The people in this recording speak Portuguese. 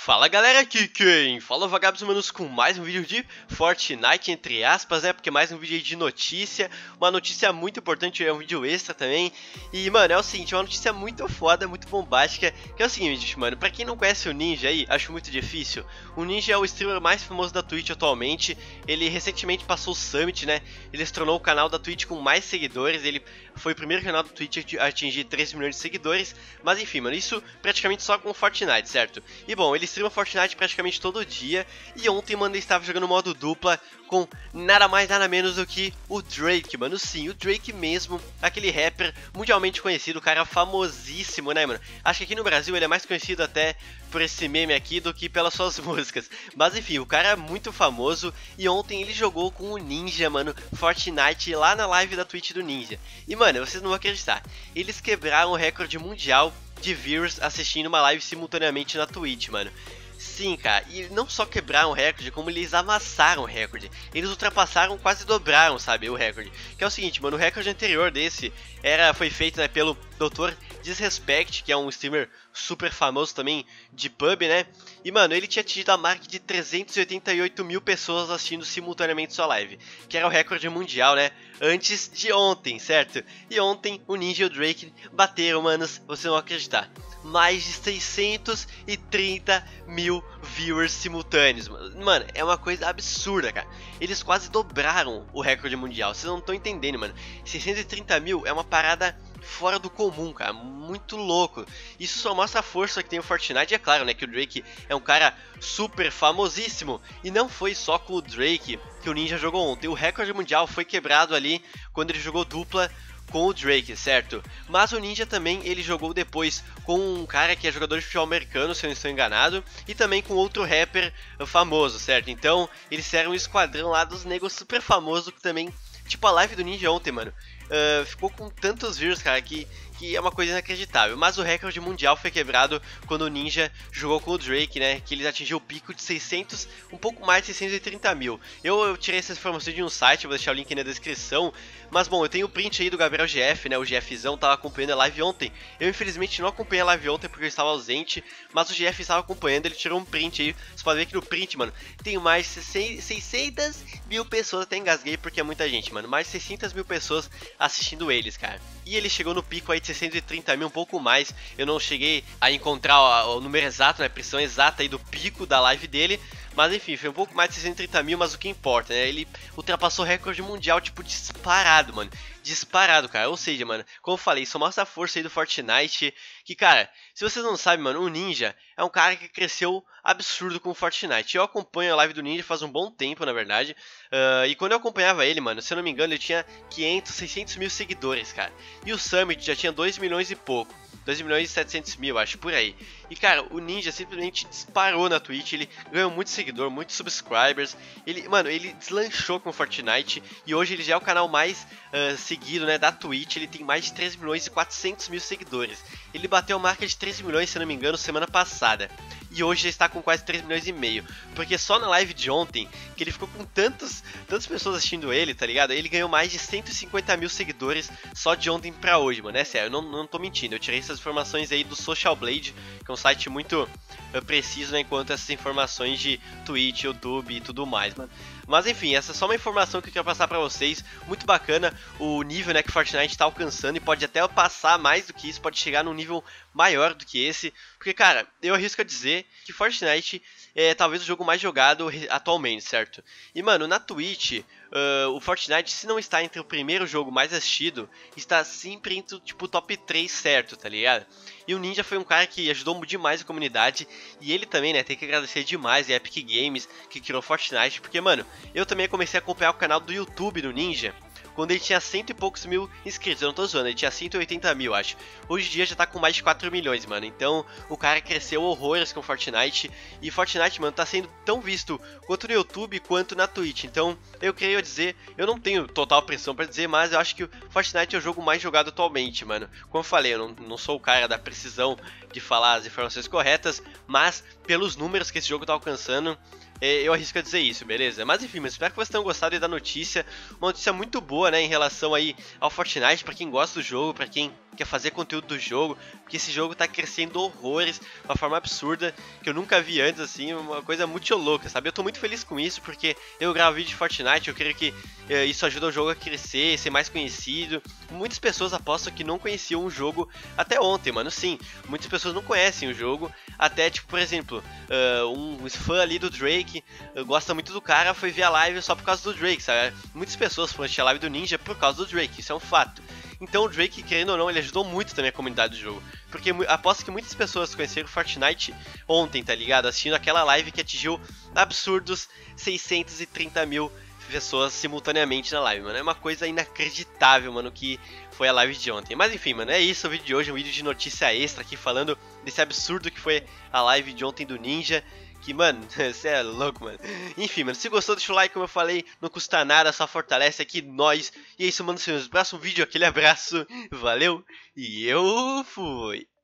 Fala galera, aqui quem fala Vagabos Humanos com mais um vídeo de Fortnite, entre aspas, né, porque mais um vídeo aí de notícia, uma notícia muito importante, é um vídeo extra também. E mano, é o seguinte, uma notícia muito foda, muito bombástica, que é o seguinte, mano, pra quem não conhece o Ninja aí, acho muito difícil. O Ninja é o streamer mais famoso da Twitch atualmente, ele recentemente passou o Summit, né, ele se tornou o canal da Twitch com mais seguidores, ele foi o primeiro canal da Twitch a atingir 3 milhões de seguidores, mas enfim, mano, isso praticamente só com Fortnite, certo? E bom, ele streama Fortnite praticamente todo dia, e ontem, mano, ele estava jogando modo dupla com nada mais nada menos do que o Drake, mano. Sim, o Drake mesmo, aquele rapper mundialmente conhecido, cara famosíssimo, né, mano? Acho que aqui no Brasil ele é mais conhecido até por esse meme aqui do que pelas suas músicas. Mas enfim, o cara é muito famoso, e ontem ele jogou com o Ninja, mano, Fortnite lá na live da Twitch do Ninja. E mano, vocês não vão acreditar, eles quebraram o recorde mundial de viewers assistindo uma live simultaneamente na Twitch, mano. Sim, cara, e não só quebraram o recorde, como eles amassaram o recorde. Eles ultrapassaram, quase dobraram, sabe, o recorde. Que é o seguinte, mano, o recorde anterior desse foi feito, né, pelo Dr. Disrespect, que é um streamer super famoso também de pub, né? E, mano, ele tinha atingido a marca de 388 mil pessoas assistindo simultaneamente sua live, que era o recorde mundial, né? Antes de ontem, certo? E ontem o Ninja e o Drake bateram, manos, vocês não vão acreditar, mais de 630 mil viewers simultâneos. Mano, é uma coisa absurda, cara. Eles quase dobraram o recorde mundial. Vocês não estão entendendo, mano. 630 mil é uma parada fora do comum, cara, muito louco. Isso só mostra a força que tem o Fortnite. E é claro, né, que o Drake é um cara super famosíssimo. E não foi só com o Drake que o Ninja jogou ontem. O recorde mundial foi quebrado ali quando ele jogou dupla com o Drake, certo? Mas o Ninja também, ele jogou depois com um cara que é jogador de futebol americano, se eu não estou enganado, e também com outro rapper famoso, certo? Então, eles eram um esquadrão lá dos negros super famoso, que também, tipo a live do Ninja ontem, mano, ficou com tantos views, cara, que é uma coisa inacreditável. Mas o recorde mundial foi quebrado quando o Ninja jogou com o Drake, né, que ele atingiu o pico de 600, um pouco mais de 630 mil. Eu tirei essa informação de um site, vou deixar o link aí na descrição. Mas bom, eu tenho o print aí do Gabriel GF, né, o GFzão tava acompanhando a live ontem. Eu infelizmente não acompanhei a live ontem porque eu estava ausente, mas o GF estava acompanhando, ele tirou um print aí. Você pode ver que no print, mano, tem mais 600 mil pessoas, até engasguei porque é muita gente, mano, mais 600 mil pessoas assistindo eles, cara. E ele chegou no pico aí de 630 mil, um pouco mais. Eu não cheguei a encontrar o número exato, né, a precisão exata aí do pico da live dele. Mas enfim, foi um pouco mais de 630 mil, mas o que importa, né? Ele ultrapassou o recorde mundial, tipo, disparado, mano. Disparado, cara. Ou seja, mano, como eu falei, isso mostra a força aí do Fortnite. Que, cara, se vocês não sabem, mano, o Ninja é um cara que cresceu absurdo com o Fortnite. Eu acompanho a live do Ninja faz um bom tempo, na verdade. E quando eu acompanhava ele, mano, se eu não me engano, ele tinha 500, 600 mil seguidores, cara. E o Summit já tinha 2 milhões e pouco. 2 milhões e 700 mil, acho, por aí. E, cara, o Ninja simplesmente disparou na Twitch, ele ganhou muito seguidor, muitos subscribers. Ele, mano, ele deslanchou com o Fortnite e hoje ele já é o canal mais seguido, né, da Twitch. Ele tem mais de 3 milhões e 400 mil seguidores. Ele bateu a marca de 3 milhões, se não me engano, semana passada. E hoje já está com quase 3 milhões e meio. Porque só na live de ontem, que ele ficou com tantas pessoas assistindo ele, tá ligado? Ele ganhou mais de 150 mil seguidores só de ontem pra hoje, mano. É sério, eu não tô mentindo. Eu tirei essas informações aí do Social Blade, que é um site muito preciso, né, quanto a essas informações de Twitch, YouTube e tudo mais, mano. Mas enfim, essa é só uma informação que eu quero passar pra vocês. Muito bacana o nível, né, que Fortnite tá alcançando, e pode até passar mais do que isso, pode chegar num nível maior do que esse. Porque, cara, eu arrisco a dizer que Fortnite é talvez o jogo mais jogado atualmente, certo? E, mano, na Twitch, o Fortnite, se não está entre o primeiro jogo mais assistido, está sempre entre, tipo, o top 3 certo, tá ligado? E o Ninja foi um cara que ajudou demais a comunidade, e ele também, né, tem que agradecer demais a Epic Games, que criou Fortnite, porque, mano, eu também comecei a acompanhar o canal do YouTube do Ninja quando ele tinha 100 e poucos mil inscritos. Eu não tô zoando, ele tinha 180 mil, acho. Hoje em dia já tá com mais de 4 milhões, mano. Então o cara cresceu horrores com Fortnite. E Fortnite, mano, tá sendo tão visto quanto no YouTube quanto na Twitch. Então eu queria dizer, eu não tenho total pressão pra dizer, mas eu acho que o Fortnite é o jogo mais jogado atualmente, mano. Como eu falei, eu não sou o cara da precisão de falar as informações corretas, mas pelos números que esse jogo tá alcançando, eu arrisco a dizer isso, beleza? Mas enfim, mas espero que vocês tenham gostado aí da notícia. Uma notícia muito boa, né, em relação aí ao Fortnite, pra quem gosta do jogo, pra quem quer fazer conteúdo do jogo, porque esse jogo tá crescendo horrores, uma forma absurda, que eu nunca vi antes, assim, uma coisa muito louca, sabe? Eu tô muito feliz com isso, porque eu gravo vídeo de Fortnite, eu creio que isso ajuda o jogo a crescer, ser mais conhecido. Muitas pessoas apostam que não conheciam o jogo até ontem, mano, sim, muitas pessoas não conhecem o jogo, até, tipo, por exemplo, um fã ali do Drake, gosta muito do cara, foi ver a live só por causa do Drake, sabe? Muitas pessoas foram assistir a live do Ninja por causa do Drake, isso é um fato. Então o Drake, querendo ou não, ele ajudou muito também a comunidade do jogo. Porque aposto que muitas pessoas conheceram Fortnite ontem, tá ligado? Assistindo aquela live que atingiu absurdos 630 mil pessoas simultaneamente na live, mano. É uma coisa inacreditável, mano, que foi a live de ontem. Mas enfim, mano, é isso o vídeo de hoje, um vídeo de notícia extra aqui falando desse absurdo que foi a live de ontem do Ninja. Que, mano, você é louco, mano. Enfim, mano, se gostou, deixa o like, como eu falei, não custa nada, só fortalece aqui nós. E é isso, mano, se nos próximo vídeo, aquele abraço, valeu, e eu fui.